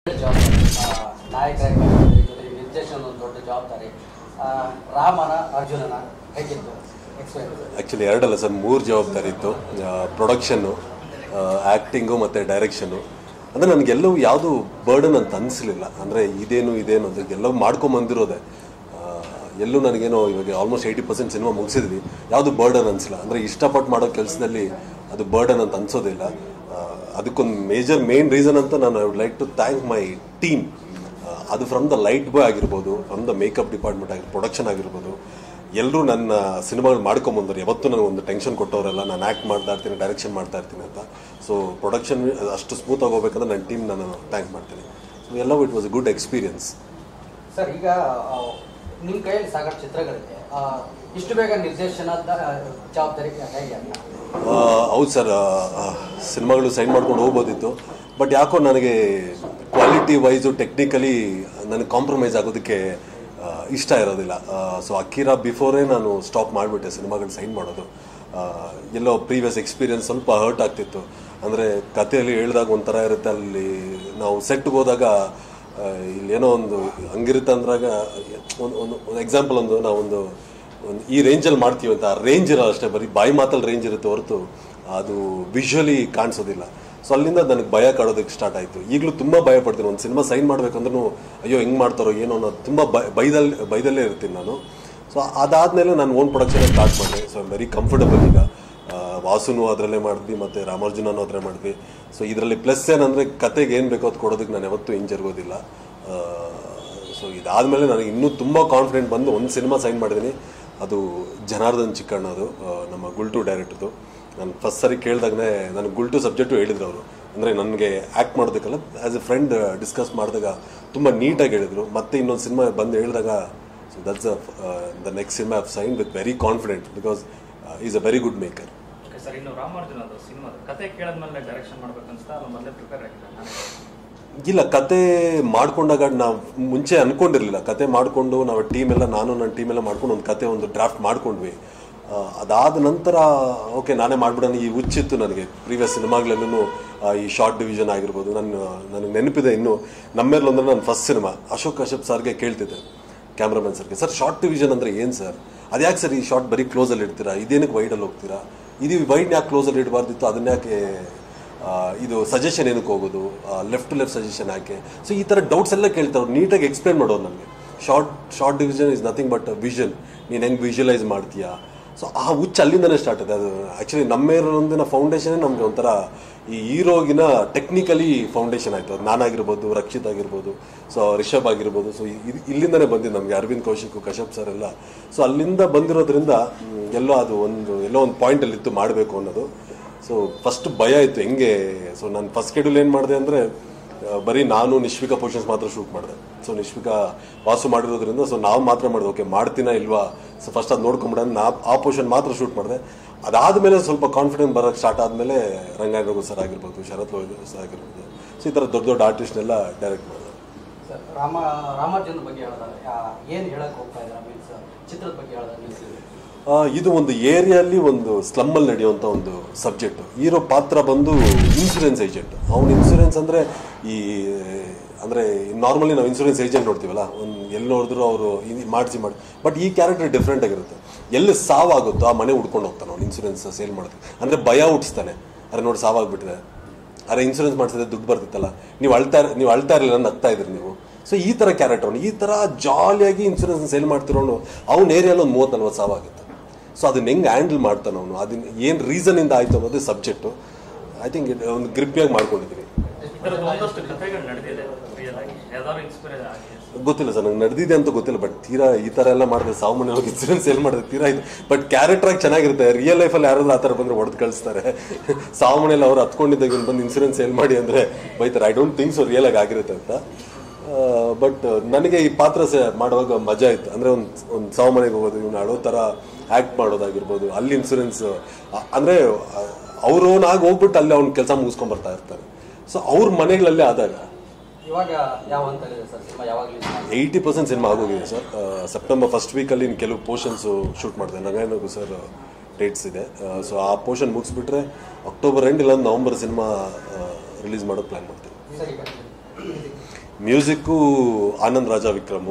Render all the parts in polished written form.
ನಾಯಕರಾಗಿ ಜೊತೆಗೆ ನಿರ್ದೇಶನ ಒಂದು ದೊಡ್ಡ ಜವಾಬ್ದಾರಿ. ರಾಮನ ಅರ್ಜುನನ ಹೇಗಿತ್ತು ಎಕ್ಸ್ಪೀರಿಯನ್ಸ್? ಆ್ಯಕ್ಚುಲಿ ಎರಡಲ್ಲ ಸರ್, 3 ಜವಾಬ್ದಾರಿ ಇತ್ತು. ಪ್ರೊಡಕ್ಷನ್ನು, ಆ್ಯಕ್ಟಿಂಗು ಮತ್ತು ಡೈರೆಕ್ಷನ್ನು. ಅಂದರೆ ನನಗೆಲ್ಲವೂ ಯಾವುದು ಬರ್ಡನ್ ಅಂತ ಅನಿಸಲಿಲ್ಲ. ಅಂದರೆ ಇದೇನು ಅಂತ ಎಲ್ಲವೂ ಮಾಡ್ಕೊಂಬಂದಿರೋದೆ. ಎಲ್ಲೂ ನನಗೇನೋ ಇವಾಗ ಆಲ್ಮೋಸ್ಟ್ 80% ಸಿನಿಮಾ ಮುಗಿಸಿದ್ವಿ, ಯಾವುದು ಬರ್ಡನ್ ಅನಿಸಿಲ್ಲ. ಅಂದರೆ ಇಷ್ಟಪಟ್ಟು ಮಾಡೋ ಕೆಲಸದಲ್ಲಿ ಅದು ಬರ್ಡನ್ ಅಂತ ಅನಿಸೋದಿಲ್ಲ. ಅದಕ್ಕೊಂದು ಮೇನ್ ರೀಸನ್ ಅಂತ ನಾನು I would like to thank my team. ಅದು ಫ್ರಮ್ ದ ಲೈಟ್ ಬಾಯ್ ಆಗಿರ್ಬೋದು, ಫ್ರಮ್ ದ ಮೇಕಪ್ ಡಿಪಾರ್ಟ್ಮೆಂಟ್ ಆಗಿರ್ಬೋದು, ಪ್ರೊಡಕ್ಷನ್ ಆಗಿರ್ಬೋದು, ಎಲ್ಲರೂ ನನ್ನ ಸಿನಿಮಾಗಳು ಮಾಡ್ಕೊಂಬಂದರು. ಯಾವತ್ತೂ ನನಗೊಂದು ಟೆನ್ಷನ್ ಕೊಟ್ಟವರೆಲ್ಲ. ನಾನು ಆ್ಯಕ್ಟ್ ಮಾಡ್ತಾ ಇರ್ತೀನಿ, ಡೈರೆಕ್ಷನ್ ಮಾಡ್ತಾ ಇರ್ತೀನಿ ಅಂತ. ಸೊ ಪ್ರೊಡಕ್ಷನ್ ಅಷ್ಟು ಸ್ಮೂತಾಗಿ ಹೋಗ್ಬೇಕಂದ್ರೆ ನನ್ನ ಟೀಮ್ ನಾನು ಥ್ಯಾಂಕ್ ಮಾಡ್ತೀನಿ. ಸೊ ಎಲ್ಲವೂ it was a good experience. Sir, ಈಗ ನಿಮ್ಮ ಕೈಯಲ್ಲಿ ಸಾಕಷ್ಟು ಚಿತ್ರಗಳಿದೆ, ಇಷ್ಟು ಬೇಗ ನಿರ್ದೇಶನದ ಜವಾಬ್ದಾರಿ ಹೇಗೆ ಅಂತ? ಹೌದು ಸರ್, ಸಿನಿಮಾಗಳು ಸೈನ್ ಮಾಡ್ಕೊಂಡು ಹೋಗ್ಬೋದಿತ್ತು. ಬಟ್ ಯಾಕೋ ನನಗೆ ಕ್ವಾಲಿಟಿ ವೈಸು ಟೆಕ್ನಿಕಲಿ ನನಗೆ ಕಾಂಪ್ರಮೈಸ್ ಆಗೋದಕ್ಕೆ ಇಷ್ಟ ಇರೋದಿಲ್ಲ. ಸೊ ಅಕಿರಾ ಬಿಫೋರೇ ನಾನು ಸ್ಟಾಪ್ ಮಾಡಿಬಿಟ್ಟೆ ಸಿನಿಮಾಗಳು ಸೈನ್ ಮಾಡೋದು. ಎಲ್ಲೋ ಪ್ರೀವಿಯಸ್ ಎಕ್ಸ್ಪೀರಿಯನ್ಸ್ ಸ್ವಲ್ಪ ಹರ್ಟ್ ಆಗ್ತಿತ್ತು. ಅಂದರೆ ಕಥೆಯಲ್ಲಿ ಹೇಳಿದಾಗ ಒಂಥರ ಇರುತ್ತೆ, ಅಲ್ಲಿ ನಾವು ಸೆಟ್ಗೆ ಹೋದಾಗ ಇಲ್ಲೇನೋ ಒಂದು ಹಂಗಿರುತ್ತೆ ಅಂದ್ರಾಗ ಒಂದು ಎಕ್ಸಾಂಪಲ್ ನಾವೊಂದು ಈ ರೇಂಜಲ್ಲಿ ಮಾಡ್ತೀವಿ ಅಂತ, ಆ ರೇಂಜ್ ಇರೋ ಅಷ್ಟೇ, ಬರೀ ಬಾಯಿ ಮಾತಲ್ಲಿ ರೇಂಜ್ ಇರುತ್ತೆ ಹೊರತು ಅದು ವಿಜುವಲಿ ಕಾಣಿಸೋದಿಲ್ಲ. ಸೊ ಅಲ್ಲಿಂದ ನನಗೆ ಭಯ ಕಾಡೋದಕ್ಕೆ ಸ್ಟಾರ್ಟ್ ಆಯಿತು. ಈಗಲೂ ತುಂಬ ಭಯ ಪಡ್ತೀನಿ. ಒಂದು ಸಿನಿಮಾ ಸೈನ್ ಮಾಡಬೇಕಂದ್ರೂ ಅಯ್ಯೋ ಹೆಂಗೆ ಮಾಡ್ತಾರೋ ಏನೋ ಅನ್ನೋದು ತುಂಬ ಬೈದಲ್ಲೇ ಇರ್ತೀನಿ ನಾನು. ಸೊ ಅದಾದಮೇಲೆ ನಾನು ಓನ್ ಪ್ರೊಡಕ್ಷನ್ ಸ್ಟಾರ್ಟ್ ಮಾಡಿದೆ. So very comfortable. ಈಗ ವಾಸುನು ಅದರಲ್ಲೇ ಮಾಡಿದ್ವಿ ಮತ್ತು ರಾಮಾರ್ಜುನನೂ ಅದರಲ್ಲೇ ಮಾಡಿದ್ವಿ. ಸೊ ಇದರಲ್ಲಿ ಪ್ಲಸ್ ಏನಂದರೆ ಕತೆಗೆ ಏನು ಬೇಕೋ ಅದು ಕೊಡೋದಕ್ಕೆ ನಾನು ಯಾವತ್ತೂ ಹಿಂಜರ್ಗೋದಿಲ್ಲ. ಸೊ ಇದಾದಮೇಲೆ ನನಗೆ ಇನ್ನೂ ತುಂಬ ಕಾನ್ಫಿಡೆಂಟ್ ಬಂದು ಒಂದು ಸಿನಿಮಾ ಸೈನ್ ಮಾಡಿದ್ದೀನಿ. ಅದು ಜನಾರ್ದನ್ ಚಿಕ್ಕಣ್ಣದು, ನಮ್ಮ ಗುಲ್ಟು ಡೈರೆಕ್ಟರ್ದು. ನಾನು ಫಸ್ಟ್ ಸರಿ ಕೇಳಿದಾಗಲೇ ನನಗೆ ಗುಲ್ಟು ಸಬ್ಜೆಕ್ಟು ಹೇಳಿದ್ರು ಅವರು. ಅಂದರೆ ನನಗೆ ಆ್ಯಕ್ಟ್ ಮಾಡೋದಕ್ಕಲ್ಲ, ಆ್ಯಸ್ ಎ ಫ್ರೆಂಡ್ ಡಿಸ್ಕಸ್ ಮಾಡಿದಾಗ ತುಂಬ ನೀಟಾಗಿ ಹೇಳಿದರು. ಮತ್ತೆ ಇನ್ನೊಂದು ಸಿನಿಮಾ ಬಂದು ಹೇಳಿದಾಗ, so that's the next cinema I've sign with very confident because is a very good maker. Sir, ಇನ್ನು ರಾಮಾರ್ಜುನದು ಸಿನಿಮಾದ ಕತೆ ಕೇಳಿದ್ಮೇಲೆ ಡೈರೆಕ್ಷನ್ ಮಾಡ್ಬೇಕಂತ ಅಲ್ಲ ಮೊದಲೇ ಪ್ರಿಪೇರ್ ಆಗಿದ್ದೆ? ಇಲ್ಲ, ಕತೆ ಮಾಡ್ಕೊಂಡಾಗ ನಾವು ಮುಂಚೆ ಅಂದ್ಕೊಂಡಿರಲಿಲ್ಲ. ಕತೆ ಮಾಡಿಕೊಂಡು ನಾವು ನಾನು ನನ್ನ ಟೀಮೆಲ್ಲ ಮಾಡ್ಕೊಂಡು ಒಂದು ಡ್ರಾಫ್ಟ್ ಮಾಡ್ಕೊಂಡ್ವಿ. ಅದಾದ ನಂತರ ಓಕೆ ನಾನೇ ಮಾಡ್ಬಿಡೋಣ ಈ ಹುಚ್ಚಿತ್ತು ನನಗೆ. ಪ್ರೀವಿಯಸ್ ಸಿನಿಮಾಗಳಲ್ಲೂ ಈ ಶಾರ್ಟ್ ಡಿವಿಷನ್ ಆಗಿರ್ಬೋದು, ನನಗೆ ನೆನಪಿದೆ ಇನ್ನೂ ನಮ್ಮೇಲೆ ಅಂದರೆ ನನ್ನ ಫಸ್ಟ್ ಸಿನಿಮಾ ಅಶೋಕ್ ಕಶ್ಯಪ್ ಸರ್ಗೆ ಕೇಳ್ತಿದ್ದೆ, ಕ್ಯಾಮ್ರಾಮನ್ ಸರ್ಗೆ, ಸರ್ ಶಾರ್ಟ್ ಡಿವಿಷನ್ ಅಂದರೆ ಏನು ಸರ್? ಅದ್ಯಾಕೆ ಸರ್ ಈ ಶಾರ್ಟ್ ಬರೀ ಕ್ಲೋಸಲ್ಲಿ ಇಡ್ತೀರಾ? ಇದೇನಕ್ಕೆ ವೈಡಲ್ಲಿ ಹೋಗ್ತೀರಾ? ಇದು ವೈಡ್ನ ಯಾಕೆ ಕ್ಲೋಸಲ್ಲಿ ಇಡಬಾರ್ದಿತ್ತು? ಅದನ್ಯಾಕೆ ಇದು ಸಜೆಷನ್ ಏನಕ್ಕೆ ಹೋಗೋದು? ಲೆಫ್ಟ್ ಟು ಲೆಫ್ಟ್ ಸಜೆಷನ್ ಯಾಕೆ? ಸೊ ಈ ಥರ ಡೌಟ್ಸ್ ಎಲ್ಲ ಕೇಳ್ತಾರೆ. ನೀಟಾಗಿ ಎಕ್ಸ್ಪ್ಲೇನ್ ಮಾಡೋದು ನನಗೆ. Shot division is nothing but vision. ನೀನು ಹೆಂಗೆ ವಿಜುವಲೈಸ್ ಮಾಡ್ತೀಯಾ? ಸೊ ಆ ಹುಚ್ಚು ಅಲ್ಲಿಂದನೇ ಸ್ಟಾರ್ಟ್ ಇದೆ. ಅದು ಆ್ಯಕ್ಚುಲಿ ನಮ್ಮೇರೊಂದಿನ ಫೌಂಡೇಶನೇ ನಮಗೆ ಒಂಥರ ಈ ಹೀರೋಗಿನ ಟೆಕ್ನಿಕಲಿ ಫೌಂಡೇಶನ್ ಆಯಿತು. ಅದು ನಾನಾಗಿರ್ಬೋದು, ರಕ್ಷಿತ್ ಆಗಿರ್ಬೋದು, ಸೊ ರಿಷಬ್ ಆಗಿರ್ಬೋದು. ಸೊ ಇಲ್ಲಿಂದನೇ ಬಂದಿದ್ದು ನಮಗೆ, ಅರವಿಂದ್ ಕೌಶಿಕ್, ಕಶ್ಯಪ್ ಸರ್ ಎಲ್ಲ. ಸೊ ಅಲ್ಲಿಂದ ಬಂದಿರೋದ್ರಿಂದ ಎಲ್ಲೋ ಒಂದು ಪಾಯಿಂಟಲ್ಲಿತ್ತು ಮಾಡಬೇಕು ಅನ್ನೋದು. ಸೊ ಫಸ್ಟ್ ಭಯ ಇತ್ತು ಹೆಂಗೆ. ಸೊ ನಾನು ಫಸ್ಟ್ ಶೆಡ್ಯೂಲ್ ಏನು ಮಾಡಿದೆ ಅಂದರೆ ಬರೀ ನಾನು ನಿಶ್ವಿಕಾ ಪೋರ್ಷನ್ಸ್ ಮಾತ್ರ ಶೂಟ್ ಮಾಡಿದೆ. ಸೊ ನಿಶ್ವಿಕಾ ವಾಸು ಮಾಡಿರೋದ್ರಿಂದ ಸೊ ನಾವು ಮಾತ್ರ ಮಾಡಿದೆ. ಓಕೆ ಮಾಡ್ತೀನಾ ಇಲ್ವಾ? ಸೊ ಫಸ್ಟ್ ಅದು ನೋಡ್ಕೊಂಬಿಡೋಣ, ಆ ಪೋರ್ಷನ್ ಮಾತ್ರ ಶೂಟ್ ಮಾಡಿದೆ. ಅದಾದಮೇಲೆ ಸ್ವಲ್ಪ ಕಾನ್ಫಿಡೆನ್ಸ್ ಬರೋಕ್ಕೆ ಸ್ಟಾರ್ಟ್ ಆದಮೇಲೆ ರಂಗಾಯಣ ರಘು ಸರ್ ಆಗಿರ್ಬೋದು, ಶರತ್ ಲೋಹಿತ್ ಸರ್ ಆಗಿರ್ಬೋದು, ಸೊ ಈ ಥರ ದೊಡ್ಡ ಆರ್ಟಿಸ್ಟ್ನೆಲ್ಲ ಡೈರೆಕ್ಟ್ ಮಾಡಿದೆ. ಸರ್, ರಾಮಾರ್ಜುನ ಬಗ್ಗೆ ಹೇಳಿದಾಗ ಏನು ಹೇಳಕ್ಕೆ ಹೋಗ್ತಾ ಇದ್ದಾರೆ? ಮೀನ್ಸ್ ಚಿತ್ರದ ಬಗ್ಗೆ ಹೇಳಿದಾಗ ಇದು ಒಂದು ಏರಿಯಲ್ಲಿ ಒಂದು ಸ್ಲಮ್ಮಲ್ಲಿ ನಡೆಯುವಂಥ ಒಂದು ಸಬ್ಜೆಕ್ಟು. ಹೀರೋ ಪಾತ್ರ ಬಂದು ಇನ್ಶೂರೆನ್ಸ್ ಏಜೆಂಟ್. ಅವನು ಇನ್ಶೂರೆನ್ಸ್ ಅಂದರೆ ನಾರ್ಮಲಿ ನಾವು ಇನ್ಶೂರೆನ್ಸ್ ಏಜೆಂಟ್ ನೋಡ್ತೀವಲ್ಲ, ಎಲ್ಲಿ ನೋಡಿದ್ರು ಅವರು ಮಾಡಿಸಿ ಬಟ್ ಈ ಕ್ಯಾರೆಕ್ಟರ್ ಡಿಫ್ರೆಂಟ್ ಆಗಿರುತ್ತೆ. ಎಲ್ಲಿ ಸಾವಾಗುತ್ತೋ ಆ ಮನೆ ಹುಡ್ಕೊಂಡು ಹೋಗ್ತಾನೆ ಅವ್ನು ಇನ್ಶೂರೆನ್ಸ್ ಸೇಲ್ ಮಾಡೋದು. ಅಂದರೆ ಭಯ ಹುಟ್ಟಿಸ್ತಾನೆ. ಅರೆ ನೋಡಿ ಸಾವಾಗ್ಬಿಟ್ಟಿದೆ, ಅರೆ ಇನ್ಶೂರೆನ್ಸ್ ಮಾಡಿಸಿದ್ರೆ ದುಡ್ಡು ಬರ್ತಿತ್ತಲ್ಲ, ನೀವು ಅಳ್ತಾ ಇರಲಿಲ್ಲ, ನಗ್ತಾ ಇದ್ರಿ ನೀವು. ಸೊ ಈ ಥರ ಕ್ಯಾರೆಕ್ಟರ್ ಅವನು. ಈ ಥರ ಜಾಲಿಯಾಗಿ ಇನ್ಶೂರೆನ್ಸ್ ಸೇಲ್ ಮಾಡ್ತಿರೋನು ಅವ್ನ ಏರಿಯಲ್ಲಿ ಒಂದು 30-40 ಸಾವಾಗುತ್ತೆ. ಸೊ ಅದನ್ನ ಹೆಂಗೆ ಹ್ಯಾಂಡಲ್ ಮಾಡ್ತಾನೆ ಅವನು, ಅದನ್ನ ಏನು ರೀಸನಿಂದ ಆಯಿತು ಅನ್ನೋದು ಸಬ್ಜೆಕ್ಟು. ಐ ಥಿಂಕ್ ಒಂದು ಗ್ರಿಪ್ಪಿಯಾಗಿ ಮಾಡ್ಕೊಂಡಿದ್ದೀವಿ. ಗೊತ್ತಿಲ್ಲ ಸರ್, ನಂಗೆ ನಡೆದಿದೆ ಅಂತ ಗೊತ್ತಿಲ್ಲ. ಬಟ್ ತೀರಾ ಈ ಥರ ಎಲ್ಲ ಮಾಡಿದೆ, ಸಾವು ಮನೆ ಹೋಗಿ ಇನ್ಸೂರೆನ್ಸ್ ಸೇಲ್ ಮಾಡಿದೆ ತೀರಾ ಇದು. ಬಟ್ ಕ್ಯಾರೆಕ್ಟ್ರಾಗಿ ಚೆನ್ನಾಗಿರುತ್ತೆ. ರಿಯಲ್ ಲೈಫಲ್ಲಿ ಯಾರಾದ್ರೂ ಆ ಥರ ಬಂದರೆ ಹೊಡೆದು ಕಳಿಸ್ತಾರೆ. ಸಾವು ಮನೇಲಿ ಅವ್ರು ಹತ್ಕೊಂಡಿದ್ದಾಗ ಬಂದು ಇನ್ಸೂರೆನ್ಸ್ ಸೇಲ್ ಮಾಡಿ ಅಂದರೆ ಬೈತಾರೆ. I don't think so real ಆಗಿ ಆಗಿರುತ್ತೆ ಅಂತ. ಬಟ್ ನನಗೆ ಈ ಪಾತ್ರ ಮಾಡುವಾಗ ಮಜಾ ಇತ್ತು. ಅಂದರೆ ಒಂದು ಸಾವು ಮನೆಗೆ ಹೋಗೋದು, ಇವ್ನು ಅಳೋ ಥರ ಆ್ಯಕ್ಟ್ ಮಾಡೋದಾಗಿರ್ಬೋದು. ಅಲ್ಲಿ ಇನ್ಸೂರೆನ್ಸ್ ಅಂದರೆ ಅವ್ರವನಾಗಿ ಹೋಗ್ಬಿಟ್ಟು ಅಲ್ಲಿ ಅವ್ನ ಕೆಲಸ ಮುಗಿಸ್ಕೊಂಡ್ಬರ್ತಾ ಇರ್ತಾರೆ. ಸೊ ಅವ್ರ ಮನೆಗಳಲ್ಲೇ ಆದಾಗ ಇವಾಗ ಯಾವ ಹಂತದಲ್ಲಿದೆ ಸರ್ ಸಿನಿಮಾ? ಯಾವಾಗಲೂ 80% ಸಿನಿಮಾ ಆಗೋಗಿದೆ ಸರ್. ಸೆಪ್ಟೆಂಬರ್ ಫಸ್ಟ್ ವೀಕಲ್ಲಿ ಇನ್ನು ಕೆಲವು ಪೋರ್ಷನ್ಸು ಶೂಟ್ ಮಾಡಿದೆ. ರಂಗಾಯಣ ಸರ್ ಡೇಟ್ಸ್ ಇದೆ. ಸೊ ಆ ಪೋರ್ಷನ್ ಮುಗಿಸ್ಬಿಟ್ರೆ ಅಕ್ಟೋಬರ್ ಎಂಡ್ ಇಲ್ಲ ನವಂಬರ್ ಸಿನಿಮಾ ರಿಲೀಸ್ ಮಾಡೋದು ಪ್ಲ್ಯಾನ್ ಮಾಡ್ತೀವಿ. ಮ್ಯೂಸಿಕ್ಕು ಆನಂದ್ ರಾಜ ವಿಕ್ರಮು.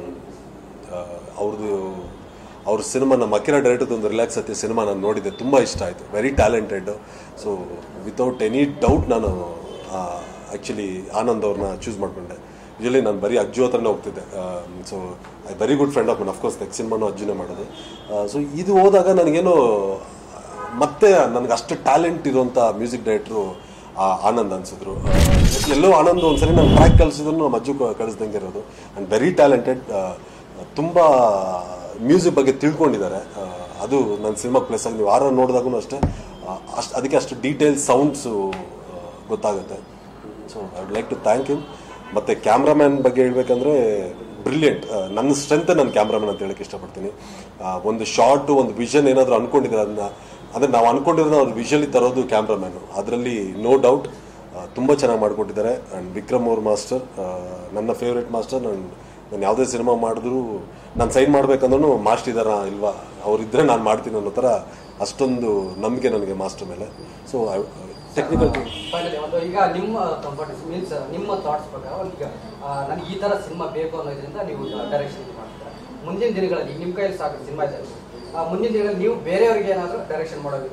ಅವ್ರ ಸಿನಿಮಾ ನಮ್ಮ ಅಕಿರಾ ಡೈರೆಕ್ಟರ್ ಒಂದು ರಿಲ್ಯಾಕ್ಸ್ ಆಯ್ತು ಸಿನಿಮಾ ನಾನು ನೋಡಿದ್ದೆ, ತುಂಬ ಇಷ್ಟ ಆಯಿತು. Very talented. So without any doubt ನಾನು ಆ್ಯಕ್ಚುಲಿ ಆನಂದ್ ಅವ್ರನ್ನ ಚೂಸ್ ಮಾಡಿಕೊಂಡೆ. ಯೂಶಲಿ ನಾನು ಬರೀ ಅಜ್ಜು ಹತ್ರನೇ ಹೋಗ್ತಿದ್ದೆ. So I very good friend of man. Of course next ಸಿನಿಮಾನು ಅಜ್ಜುನೇ ಮಾಡೋದು. ಸೊ ಇದು ಹೋದಾಗ ನನಗೇನೋ ಮತ್ತೆ ನನಗೆ ಅಷ್ಟು ಟ್ಯಾಲೆಂಟ್ ಇರುವಂಥ ಮ್ಯೂಸಿಕ್ ಡೈರೆಕ್ಟ್ರು ಆನಂದ್ ಅನಿಸಿದ್ರು. ಎಲ್ಲೋ ಆನಂದ್ ಒಂದ್ಸರಿ ನಾನು ಟ್ರ್ಯಾಕ್ ಕಳಿಸಿದ್ರು ನಮ್ಮ ಅಜ್ಜು ಕಳಿಸ್ದಂಗೆ ಇರೋದು. And very talented. ತುಂಬ ಮ್ಯೂಸಿಕ್ ಬಗ್ಗೆ ತಿಳ್ಕೊಂಡಿದ್ದಾರೆ. ಅದು ನನ್ನ ಸಿನಿಮಾ ಪ್ಲೇಸಾಗಿ ನೀವು ಆರ ನೋಡಿದಾಗೂ ಅಷ್ಟೇ ಅದಕ್ಕೆ ಅಷ್ಟು ಡೀಟೇಲ್ ಸೌಂಡ್ಸು ಗೊತ್ತಾಗುತ್ತೆ. So I would like to thank him. ಮತ್ತು ಕ್ಯಾಮ್ರಾಮ್ಯಾನ್ ಬಗ್ಗೆ ಹೇಳ್ಬೇಕಂದ್ರೆ ಬ್ರಿಲಿಯಂಟ್. ನನ್ನ ಸ್ಟ್ರೆಂತ್ ನನ್ನ ಕ್ಯಾಮ್ರಾಮನ್ ಅಂತ ಹೇಳಕ್ಕೆ ಇಷ್ಟಪಡ್ತೀನಿ. ಒಂದು ಶಾರ್ಟು ಒಂದು ವಿಷನ್ ಏನಾದರೂ ಅಂದ್ಕೊಂಡಿದ್ದಾರೆ ಅದನ್ನ ಅಂದರೆ ನಾವು ಅಂದ್ಕೊಂಡಿರೋದು ಅವ್ರು ವಿಷುವಲಿ ತರೋದು ಕ್ಯಾಮ್ರಾಮ್ಯಾನು. ಅದರಲ್ಲಿ ನೋ ಡೌಟ್ ತುಂಬ ಚೆನ್ನಾಗಿ ಮಾಡಿಕೊಟ್ಟಿದ್ದಾರೆ. ಆ್ಯಂಡ್ ವಿಕ್ರಮ್ ಅವ್ರ ಮಾಸ್ಟರ್ ನನ್ನ ಫೇವ್ರೇಟ್ ಮಾಸ್ಟರ್. ನಾನು ಯಾವುದೇ ಸಿನಿಮಾ ಮಾಡಿದ್ರು ನಾನು ಸೈನ್ ಮಾಡ್ಬೇಕಂದ್ರೂ ಮಾಸ್ಟರ್ ಇದ್ದಾರಾ ಇಲ್ವಾ, ಅವರಿದ್ದರೆ ನಾನು ಮಾಡ್ತೀನಿ ಅನ್ನೋ ಥರ ಅಷ್ಟೊಂದು ನಂಬಿಕೆ ನನಗೆ ಮಾಸ್ಟರ್ ಮೇಲೆ. ಸೊ ಟೆಕ್ನಿಕಲ್ ಒಂದು ಈಗ ನಿಮ್ಮ ಕಂಫರ್ಟ್ ಮೀನ್ಸ್ ನಿಮ್ಮ ಥಾಟ್ಸ್ ಪ್ರಕಾರ ಈಗ ನನಗೆ ಈ ಥರ ಸಿನಿಮಾ ಬೇಕು ಅನ್ನೋದ್ರಿಂದ ನೀವು ಡೈರೆಕ್ಷನ್ ಮಾಡ್ತೀರಾ. ಮುಂದಿನ ದಿನಗಳಲ್ಲಿ ನಿಮ್ಮ ಕೈಯಲ್ಲಿ ಸಾಕು ಸಿನಿಮಾ ಇದೆ, ಮುಂದಿನ ದಿನಗಳಲ್ಲಿ ನೀವು ಬೇರೆಯವ್ರಿಗೆ ಏನಾದರೂ ಡೈರೆಕ್ಷನ್ ಮಾಡೋದು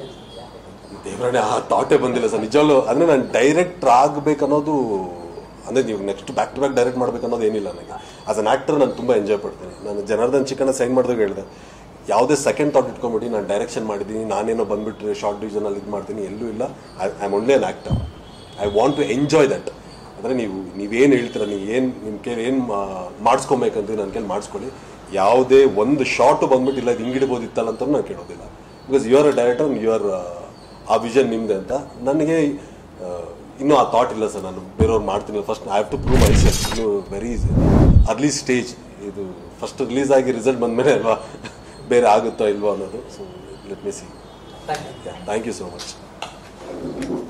ದೇವರೇ ಆ ಥಾಟೇ ಬಂದಿಲ್ಲ ಸರ್ ನಿಜವಲ್ಲೂ. ಅಂದರೆ ನಾನು ಡೈರೆಕ್ಟ್ರ್ ಆಗಬೇಕನ್ನೋದು ಅಂದರೆ ನೀವು next back to back direct ಮಾಡಬೇಕನ್ನೋದು ಏನಿಲ್ಲ ನನಗೆ. ಆಸ್ ಅನ್ ಆ್ಯಕ್ಟರ್ ನಾನು ತುಂಬ ಎಂಜಾಯ್ ಪಡ್ತೀನಿ. ನಾನು ಜನಾರ್ದನ್ ಚಿಕ್ಕಣ್ಣ ಸೈನ್ ಮಾಡಿದಾಗ ಹೇಳಿದೆ, ಯಾವುದೇ ಸೆಕೆಂಡ್ ಥಾಟ್ ಇಟ್ಕೊಂಬಿಟ್ಟು ನಾನು ಡೈರೆಕ್ಷನ್ ಮಾಡಿದ್ದೀನಿ, ನಾನೇನೋ ಬಂದುಬಿಟ್ಟು ಶಾರ್ಟ್ ಡಿವಿಷನಲ್ಲಿ ಇದು ಮಾಡ್ತೀನಿ, ಎಲ್ಲೂ ಇಲ್ಲ. I am only an actor. I want to enjoy that. ಅಂದರೆ ನೀವೇನು ಹೇಳ್ತೀರ, ನೀವು ಏನು ನಿಮ್ಮ ಕೈಲಿ ಏನು ಮಾಡಿಸ್ಕೊಬೇಕಂತ ನನ್ನ ಕೈಲಿ ಮಾಡಿಸ್ಕೊಳ್ಳಿ. ಯಾವುದೇ ಒಂದು ಶಾರ್ಟು ಬಂದ್ಬಿಟ್ಟಿಲ್ಲ ಇದು ಹಿಂಗಿಡ್ಬೋದಿತ್ತಲ್ಲ ಅಂತ ನಾನು ಕೇಳೋದಿಲ್ಲ. Because you are a director, you are ಆ ವಿಷನ್ ನಿಮ್ಮದೆ ಅಂತ. ನನಗೆ ಇನ್ನೂ ಆ ಥಾಟ್ ಇಲ್ಲ ಸರ್. ನಾನು ಬೇರೆಯವ್ರು ಮಾಡ್ತೀನಿ first I have to prove myself. ಇನ್ನು ವೆರಿ ಅರ್ಲಿ ಸ್ಟೇಜ್ ಇದು. ಫಸ್ಟ್ ರಿಲೀಸ್ ಆಗಿ ರಿಸಲ್ಟ್ ಬಂದಮೇಲೆ ಅಲ್ವಾ ಬೇರೆ ಆಗುತ್ತಾ ಇಲ್ವಾ ಅನ್ನೋದು. So let me see. Thank you so much.